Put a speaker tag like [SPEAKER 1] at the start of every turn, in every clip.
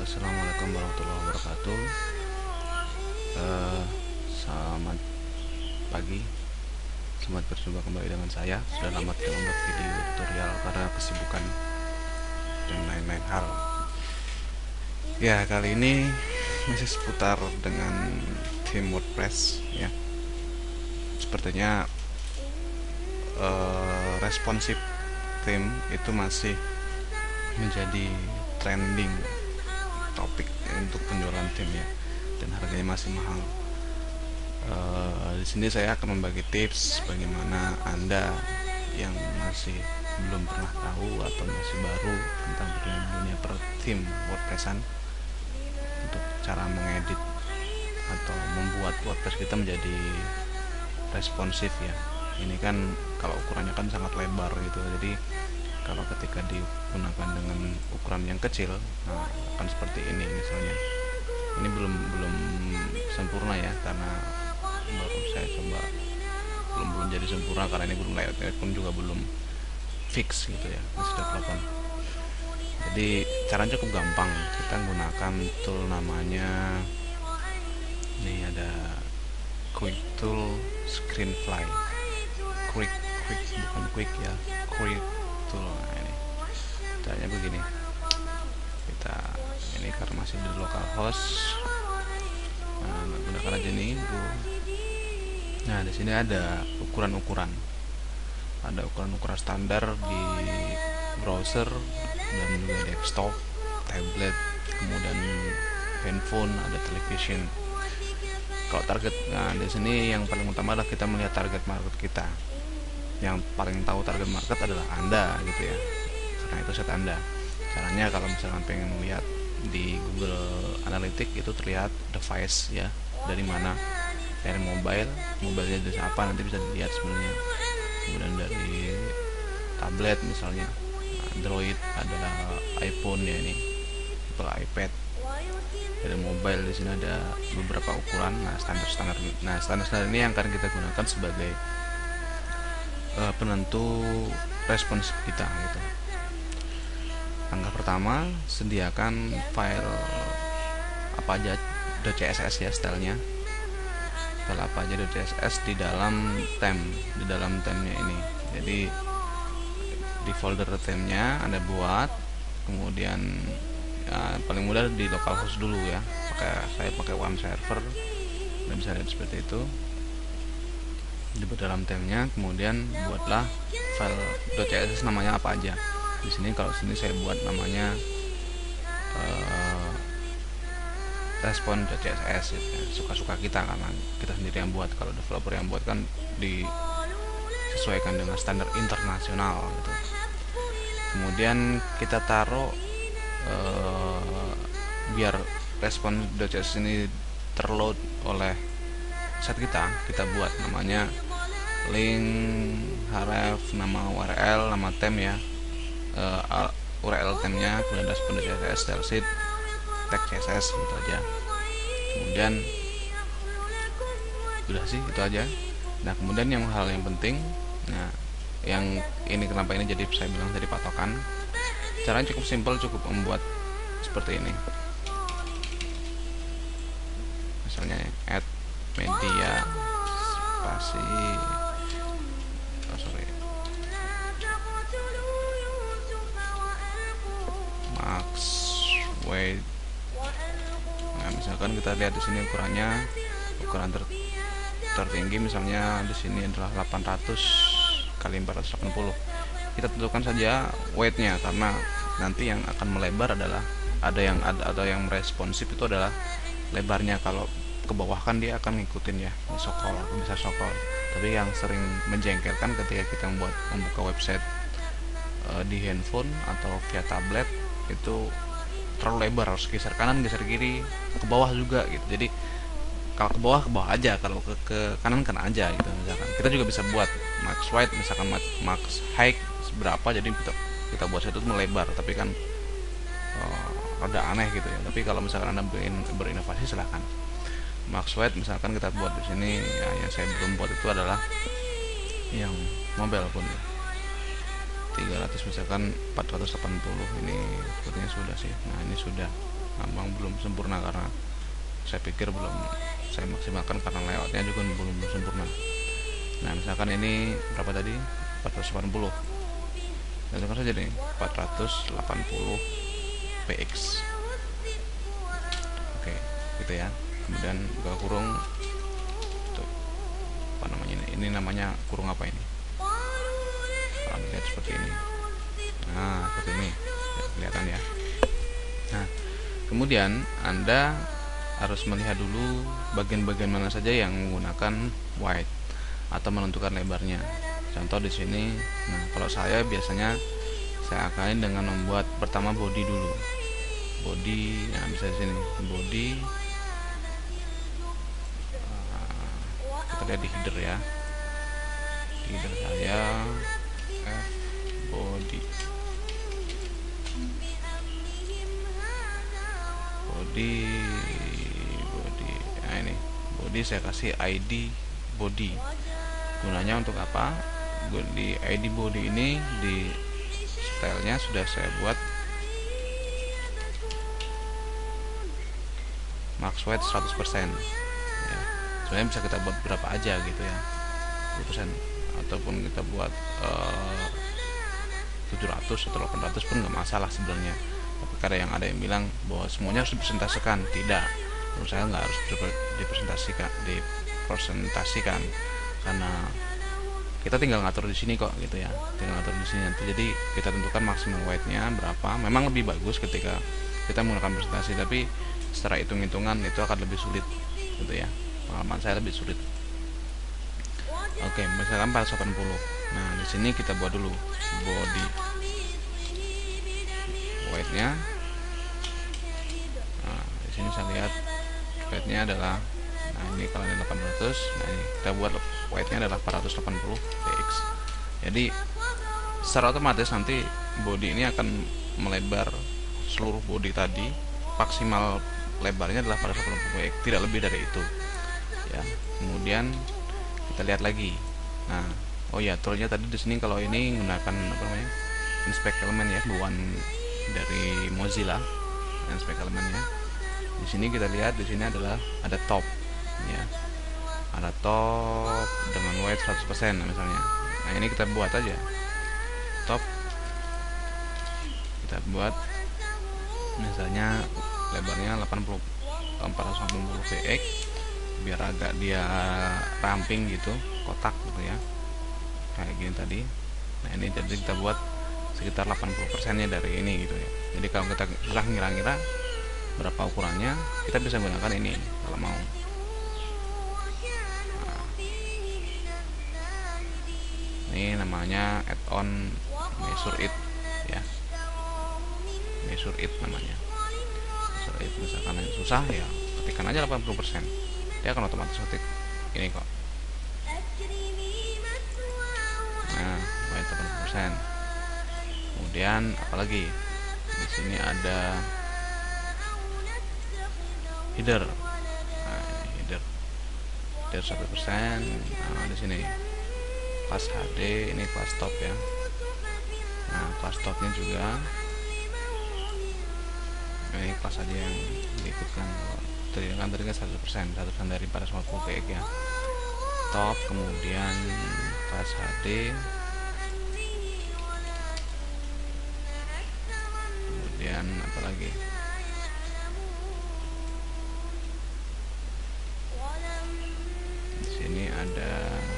[SPEAKER 1] Assalamualaikum warahmatullahi wabarakatuh. Selamat pagi, selamat berjumpa kembali dengan saya. Sudah lama tidak membuat video tutorial karena kesibukan dan lain-lain hal. Ya, kali ini masih seputar dengan theme WordPress ya. Sepertinya responsive theme itu masih menjadi trending topik untuk penjualan theme ya, dan harganya masih mahal. Di sini saya akan membagi tips bagaimana Anda yang masih belum pernah tahu atau masih baru tentang dunia per theme WordPressan untuk cara mengedit atau membuat WordPress kita menjadi responsif ya. Ini kan kalau ukurannya kan sangat lebar gitu, jadi kalau ketika digunakan dengan ukuran yang kecil, nah akan seperti ini misalnya. Ini belum sempurna ya, karena baru saya coba, belum jadi sempurna karena ini belum layoutnya pun juga belum fix gitu ya, masih development. Jadi caranya cukup gampang. Kita menggunakan tool namanya, ini ada Quick Tool Screenfly. Quick bukan quick ya, Quick Tool. Nah, ini caranya begini. Kita ini karena masih di localhost, nah gunakan aja nih Go. Nah, di sini ada ukuran-ukuran. Ada ukuran-ukuran standar di browser dan juga desktop, tablet, kemudian handphone, ada television. Kalau target, nah di sini yang paling utama adalah kita melihat target market kita. Yang paling tahu target market adalah Anda gitu ya, karena itu set Anda. Caranya kalau misalkan pengen lihat di Google Analytics itu terlihat device ya, dari mana, dari mobilenya dari apa, nanti bisa dilihat sebenarnya. Kemudian dari tablet misalnya Android, ada iPhone ya, ini Apple iPad. Dari mobile di sini ada beberapa ukuran. Nah, standar ini yang akan kita gunakan sebagai penentu respons kita gitu. Langkah pertama, sediakan file apa aja .css ya, stylenya. File apa aja .css di dalam theme-nya ini. Jadi di folder theme-nya Anda buat, kemudian ya, paling mudah di localhost dulu ya. Saya pakai one server. Anda bisa lihat seperti itu. Dibuat dalam theme-nya, kemudian buatlah file .css namanya apa aja. Di sini kalau sini saya buat namanya respon.css gitu ya. Suka-suka kita karena kita sendiri yang buat. Kalau developer yang buat kan disesuaikan dengan standar internasional gitu. Kemudian kita taruh biar respon.css ini terload oleh set kita buat namanya link href, nama URL, nama theme ya, URL theme-nya, kemudian respon.css, style sheet, tag CSS gitu aja. Kemudian udah sih itu aja. Nah, kemudian hal yang penting, nah yang ini kenapa ini jadi saya bilang jadi patokan. Caranya cukup simpel, cukup membuat seperti ini. Misalnya add media spasi max weight. Nah, misalkan kita lihat di sini ukuran tertinggi misalnya di sini adalah 800 kali 480. Kita tentukan saja weight-nya, karena nanti yang akan melebar adalah ada yang responsif itu adalah lebarnya. Kalau ke bawah kan dia akan ngikutin ya, bisa sokol. Tapi yang sering menjengkelkan ketika kita membuka website di handphone atau via tablet itu terlalu lebar, harus geser kanan, geser kiri, ke bawah juga gitu. Jadi kalau ke bawah aja, kalau ke kanan aja gitu. Misalkan kita juga bisa buat max width, misalkan max height berapa, jadi kita buat itu melebar, tapi kan rada aneh gitu ya. Tapi kalau misalkan Anda berinovasi, silahkan. Max width misalkan kita buat di sini ya, yang saya belum buat itu adalah yang mobile pun ya. 300 misalkan 480, ini sepertinya sudah sih. Nah, ini sudah. memang belum sempurna karena saya pikir belum saya maksimalkan karena layoutnya juga belum sempurna. Nah misalkan ini berapa tadi, 480, tentukan saja nih 480 px. Oke gitu ya. Kemudian buka kurung. Tuh, apa namanya ini namanya kurung apa ini, kalau lihat seperti ini. Nah seperti ini ya, kelihatan ya. Nah kemudian Anda harus melihat dulu bagian-bagian mana saja yang menggunakan white atau menentukan lebarnya. Contoh di sini. Nah kalau saya biasanya saya akalin dengan membuat pertama body dulu. Body, nah bisa di sini body. Kita lihat di header ya. Di header saya F body. Body. Nah ini body saya kasih ID body. Gunanya untuk apa? Di ID body ini di stylenya sudah saya buat max weight 100% ya. Sebenarnya bisa kita buat berapa aja gitu ya, 20%, ataupun kita buat 700 atau 800 pun nggak masalah sebenarnya. Tapi karena ada yang bilang bahwa semuanya harus dipresentasikan, tidak, menurut saya nggak harus dipresentasikan karena kita tinggal ngatur di sini kok gitu ya, tinggal ngatur di sini nanti. Jadi kita tentukan maksimal weight-nya berapa. Memang lebih bagus ketika kita menggunakan presentasi, tapi secara hitung-hitungan itu akan lebih sulit gitu ya, pengalaman saya lebih sulit. Oke, misalkan 480. Nah di sini kita buat dulu body weight-nya. Nah di sini saya lihat weight-nya adalah, nah ini kalau ini 800, nah ini kita buat weight-nya adalah 480 px. Jadi secara otomatis nanti body ini akan melebar seluruh body tadi, maksimal lebarnya adalah 480 px, tidak lebih dari itu ya. Kemudian kita lihat lagi. Nah oh ya, toolnya tadi di sini kalau ini menggunakan apa namanya, inspect element ya, bukan dari Mozilla inspect elementnya. Di sini kita lihat, di sini adalah ada top ya, ada top dengan weight 100% misalnya. Nah ini kita buat aja top, kita buat misalnya lebarnya 480 px biar agak dia ramping gitu, kotak gitu ya, kayak gini tadi. Nah ini jadi kita buat sekitar 80% nya dari ini gitu ya. Jadi kalau kita susah ngira-ngira berapa ukurannya, kita bisa gunakan ini kalau mau. Nah, ini namanya add-on measure it ya, measure it namanya. Measure it, misalkan yang susah ya ketikkan aja 80%, dia akan otomatis ketik ini kok. Nah 80%. Kemudian apalagi di sini ada header. Nah, header 100%. Nah di sini kelas HD, ini kelas top ya. Nah kelas topnya juga ini kelas aja yang diikutkan. Tadi kan 100% dari 450 px ya, top. Kemudian kelas HD, kemudian apalagi di sini ada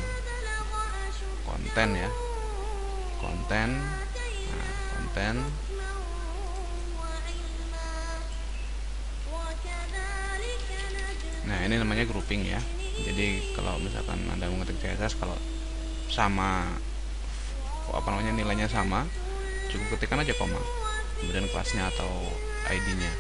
[SPEAKER 1] konten ya, konten. Nah konten, nah ini namanya grouping ya. Jadi kalau misalkan Anda mengetik CSS, kalau sama apa namanya, nilainya sama, cukup ketikkan aja koma, kemudian kelasnya atau ID-nya.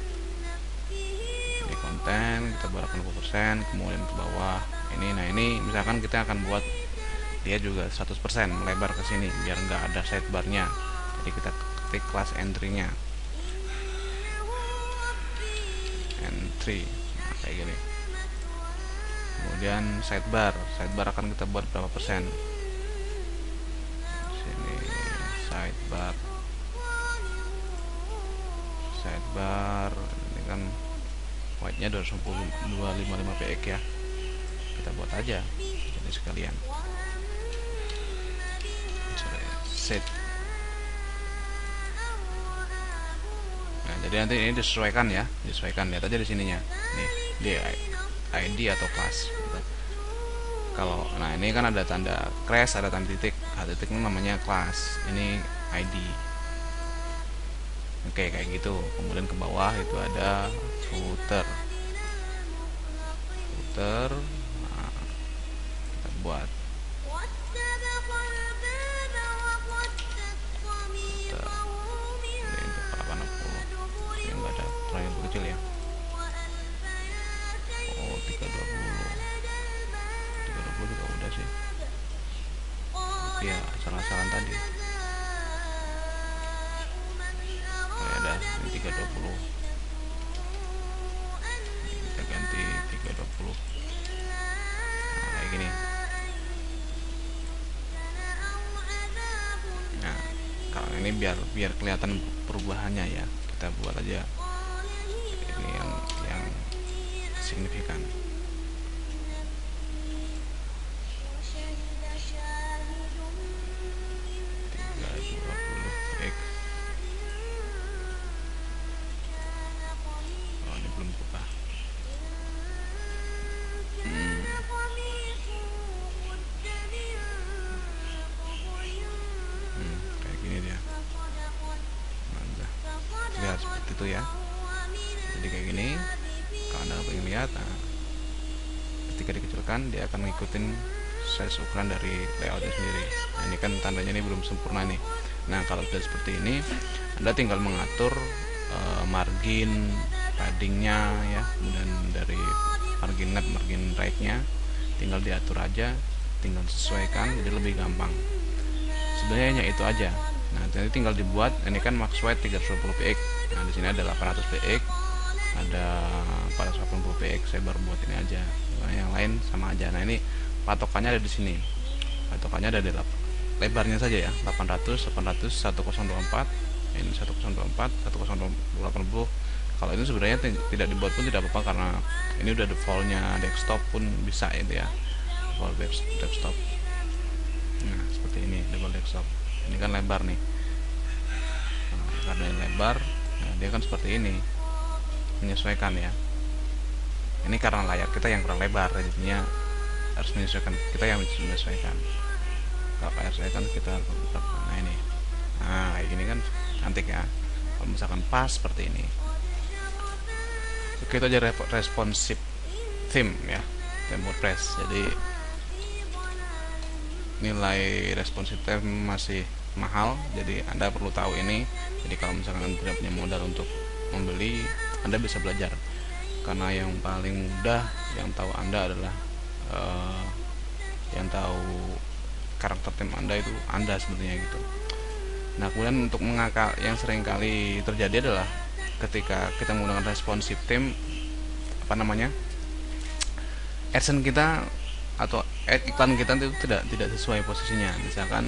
[SPEAKER 1] Ini konten, kita buat 80%, kemudian ke bawah ini. Nah ini misalkan kita akan buat dia juga 100% melebar ke sini biar nggak ada sidebarnya. Jadi kita ketik kelas entry-nya, entry, nah, kayak gini. Kemudian sidebar akan kita buat berapa persen. Sini sidebar misalkan white nya 255 px ya, kita buat aja jadi sekalian set. Nah, jadi nanti ini disesuaikan ya, lihat aja di sininya nih, di ID atau kelas gitu. Kalau nah ini kan ada tanda crash, ada tanda titik, titik ini namanya kelas, ini ID. Oke, kayak gitu. Kemudian ke bawah itu ada footer. Nah, kita buat ini untuk 860 yang enggak ada ukuran yang kecil ya. Oh, 320 juga udah sih. Ya, salah-salah tadi. Ada ini 320, ini kita ganti 320. Nah, kayak gini. Nah, kalau ini biar kelihatan perubahannya ya, kita buat aja ini yang signifikan. Ya, jadi kayak gini. Kalau Anda pengen lihat, nah, ketika dikecilkan dia akan ngikutin size ukuran dari layoutnya sendiri. Nah, ini kan tandanya ini belum sempurna nih. Nah, kalau sudah seperti ini, Anda tinggal mengatur margin paddingnya ya, kemudian dari margin left, margin right nya tinggal diatur aja, tinggal sesuaikan, jadi lebih gampang. Sebenarnya itu aja. Nah, nanti tinggal dibuat. Ini kan max width 320 px. Nah, di sini ada 800 px, ada 480 px. Saya baru buat ini aja. Nah, yang lain sama aja. Nah, ini patokannya ada di sini. Patokannya ada di lebarnya saja ya. 800, 1024. Ini 1024, 1080. Kalau ini sebenarnya tidak dibuat pun tidak apa-apa, karena ini udah defaultnya desktop pun bisa itu ya. Default desktop. Nah, seperti ini default desktop. Ini kan lebar nih. Nah, karena ini lebar, nah dia kan seperti ini, menyesuaikan ya. Ini karena layar kita yang kurang lebar, jadinya harus menyesuaikan, kita yang menyesuaikan. Kalau layar saya kan kita, nah ini, nah kayak gini kan cantik ya. Kalau misalkan pas seperti ini, oke, itu aja responsive theme ya, theme WordPress. Jadi nilai responsive theme masih mahal, jadi Anda perlu tahu ini. Jadi kalau misalkan Anda tidak punya modal untuk membeli, Anda bisa belajar, karena yang paling mudah yang tahu Anda adalah yang tahu karakter tim Anda itu Anda sebenarnya gitu. Nah, kemudian untuk mengakal yang sering kali terjadi adalah ketika kita menggunakan responsive theme, apa namanya, AdSense kita atau iklan kita itu tidak sesuai posisinya. Misalkan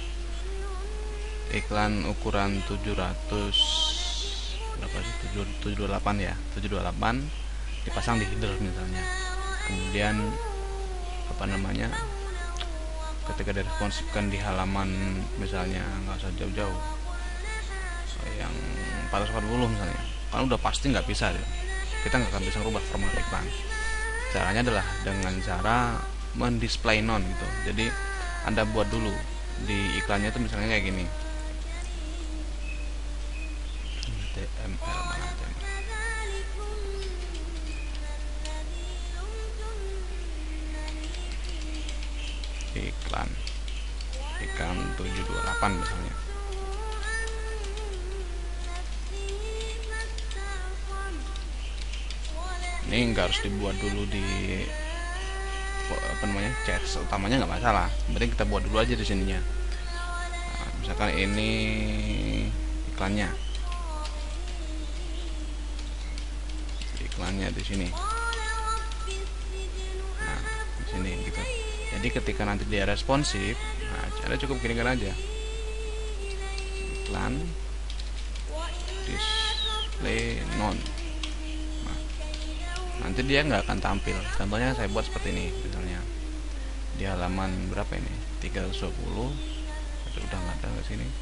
[SPEAKER 1] iklan ukuran 700 berapa sih, 728 ya, 728 dipasang di header misalnya. Kemudian apa namanya, ketika diresponsifkan di halaman misalnya, nggak usah jauh-jauh, yang 440 misalnya, kan udah pasti nggak bisa ya. Kita nggak akan bisa merubah format iklan. Caranya adalah dengan cara mendisplay non gitu. Jadi Anda buat dulu di iklannya itu misalnya kayak gini, HTML mana HTML, iklan 728 misalnya. Ini nggak harus dibuat dulu di apa namanya, CSS utamanya nggak masalah, penting kita buat dulu aja di sininya. Nah, misalkan ini iklannya di sini. Nah, di sini gitu. Jadi ketika nanti dia responsif, nah Anda cukup gini-gini aja, iklan display non. nanti dia nggak akan tampil. Contohnya saya buat seperti ini, misalnya di halaman berapa ini, 320, udah nggak ada ke sini.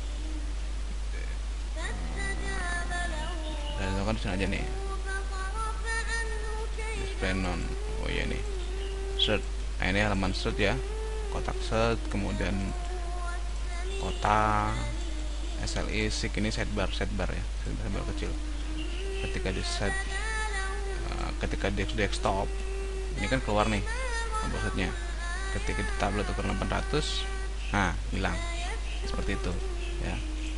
[SPEAKER 1] Saya tentukan di sini aja nih, display none. Oh iya nih, search. Nah ini halaman search ya, kotak search, kemudian kota SLI SIG, ini sidebar ya, sidebar kecil. Ketika di set, ketika di desktop ini kan keluar nih tombol setnya. Ketika di tablet ukuran 800, nah hilang seperti itu ya.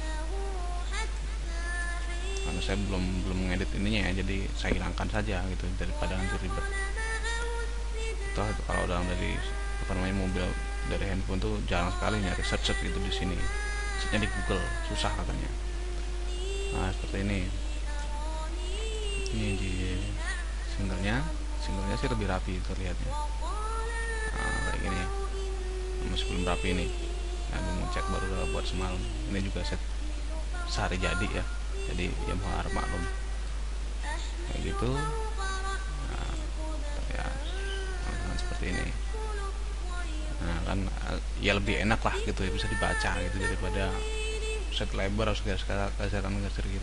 [SPEAKER 1] Karena saya belum mengedit ininya ya, jadi saya hilangkan saja gitu daripada nanti ribet. Toh kalau dalam dari mobil, dari handphone tuh jarang sekali nyari search gitu di sini. Searchnya di Google susah katanya. Nah seperti ini. Ini di singlenya sih lebih rapi terlihatnya. Nah, kayak gini. Masih belum rapi ini. Nah, mau cek baru buat semalam. Ini juga set sehari jadi ya. Jadi ya harap maklum. Kayak gitu. Nah, ya seperti ini. Nah kan ya lebih enak lah gitu ya, bisa dibaca gitu daripada set lebar harus garis kanan garis kiri.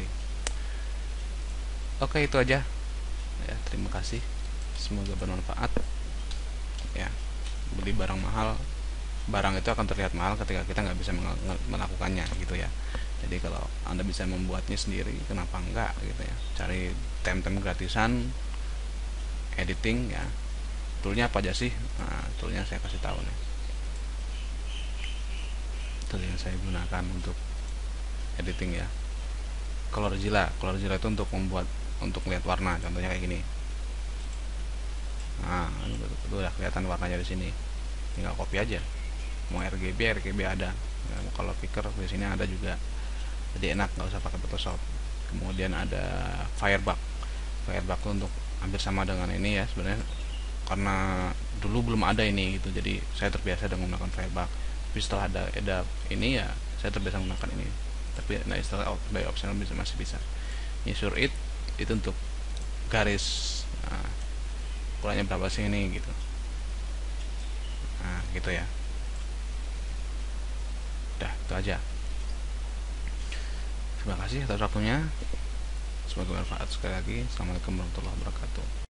[SPEAKER 1] Oke, itu aja ya, terima kasih, semoga bermanfaat ya. Beli barang mahal, barang itu akan terlihat mahal ketika kita nggak bisa melakukannya gitu ya. Jadi kalau Anda bisa membuatnya sendiri, kenapa enggak gitu ya. Cari tem-tem gratisan editing ya. Toolnya apa aja sih? Nah, toolnya saya kasih tahu nih. Tool yang saya gunakan untuk editing ya. ColorZilla itu untuk lihat warna, contohnya kayak gini. Nah, itu udah kelihatan warnanya di sini. Tinggal copy aja. Mau RGB ada. Nah, kalau picker di sini ada juga. Jadi enak, nggak usah pakai Photoshop. Kemudian ada Firebug itu untuk hampir sama dengan ini ya sebenarnya, karena dulu belum ada ini gitu, jadi saya terbiasa dengan menggunakan Firebug. Tapi setelah ada ini ya saya terbiasa menggunakan ini. Tapi nah istilah by optional masih bisa. Ini SureIt itu untuk garis, nah, ukurannya berapa sih ini gitu. Nah gitu ya. Udah itu aja. Terima kasih atas waktunya, semoga bermanfaat. Sekali lagi, assalamualaikum warahmatullahi wabarakatuh.